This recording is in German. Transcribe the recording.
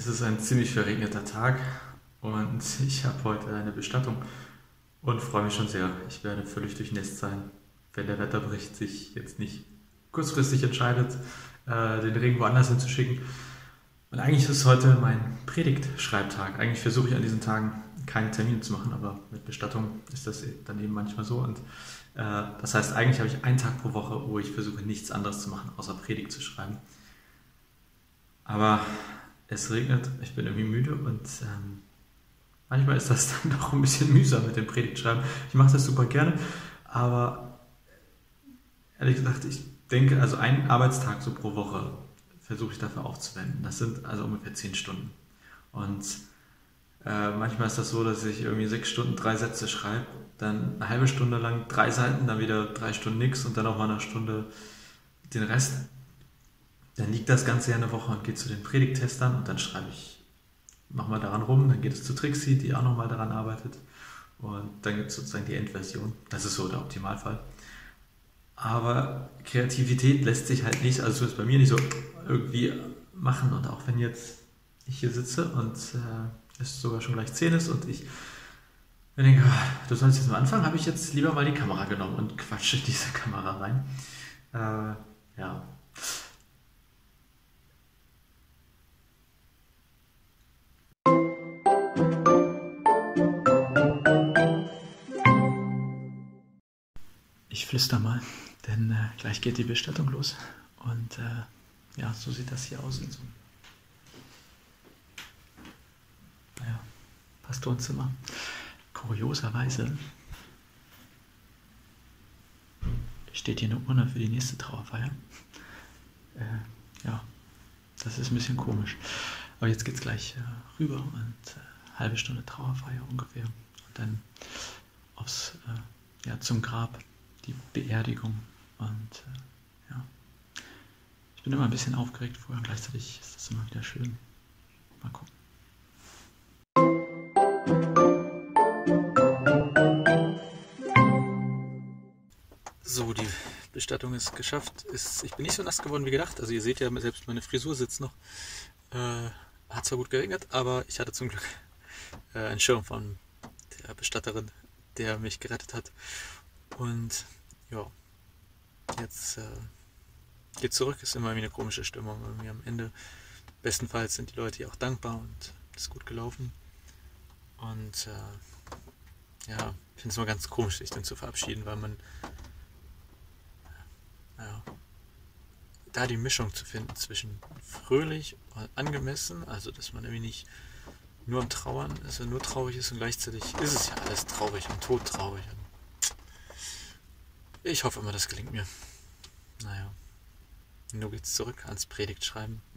Es ist ein ziemlich verregneter Tag und ich habe heute eine Bestattung und freue mich schon sehr. Ich werde völlig durchnässt sein, wenn der Wetterbericht sich jetzt nicht kurzfristig entscheidet, den Regen woanders hinzuschicken. Und eigentlich ist es heute mein Predigtschreibtag. Eigentlich versuche ich an diesen Tagen keine Termine zu machen, aber mit Bestattung ist das dann eben manchmal so. Und das heißt, eigentlich habe ich einen Tag pro Woche, wo ich versuche, nichts anderes zu machen, außer Predigt zu schreiben. Aber es regnet, ich bin irgendwie müde und manchmal ist das dann doch ein bisschen mühsam mit dem Predigtschreiben. Ich mache das super gerne, aber ehrlich gesagt, ich denke, also einen Arbeitstag so pro Woche versuche ich dafür aufzuwenden. Das sind also ungefähr 10 Stunden. Und manchmal ist das so, dass ich irgendwie 6 Stunden 3 Sätze schreibe, dann eine halbe Stunde lang 3 Seiten, dann wieder 3 Stunden nix und dann noch mal eine Stunde den Rest. Dann liegt das Ganze ja eine Woche und geht zu den Predigttestern und dann schreibe ich nochmal daran rum, dann geht es zu Trixie, die auch nochmal daran arbeitet und dann gibt es sozusagen die Endversion. Das ist so der Optimalfall. Aber Kreativität lässt sich halt nicht, also ist bei mir nicht so irgendwie machen und auch wenn jetzt ich hier sitze und es sogar schon gleich 10 ist und ich mir denke, du sollst jetzt mal anfangen, habe ich jetzt lieber mal die Kamera genommen und quatsche diese Kamera rein. Ja, ich flüster mal, denn gleich geht die Bestattung los. Und ja, so sieht das hier aus in so einem naja, Pastorenzimmer. Kurioserweise steht hier eine Urne für die nächste Trauerfeier. Ja, das ist ein bisschen komisch. Aber jetzt geht's gleich rüber und halbe Stunde Trauerfeier ungefähr. Und dann ja, zum Grab, die Beerdigung. Und ja, ich bin immer ein bisschen aufgeregt vorher und gleichzeitig ist das immer wieder schön. Mal gucken. So, die Bestattung ist geschafft. Ich bin nicht so nass geworden wie gedacht. Also ihr seht ja, selbst meine Frisur sitzt noch. Hat zwar gut geregnet, aber ich hatte zum Glück einen Schirm von der Bestatterin, der mich gerettet hat. Und ja, jetzt geht zurück. Ist immer wie eine komische Stimmung. Irgendwie am Ende, bestenfalls sind die Leute ja auch dankbar und es ist gut gelaufen. Und ja, ich finde es immer ganz komisch, sich dann zu verabschieden, weil man ja, da die Mischung zu finden zwischen fröhlich und angemessen, also dass man irgendwie nicht nur am Trauern ist und nur traurig ist und gleichzeitig ist es ja alles traurig und todtraurig. Und ich hoffe immer, das gelingt mir. Naja, nun geht's zurück ans Predigtschreiben